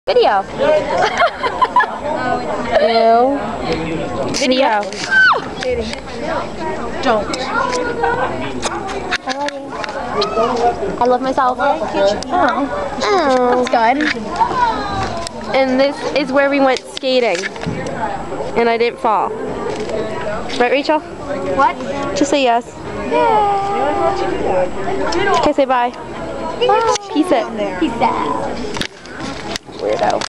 Video. Ew. Video. Don't. I love myself. That's good. And this is where we went skating. And I didn't fall. Right, Rachel? What? Just say yes. Okay, say bye. Bye. Peace out. Peace out. Weirdo.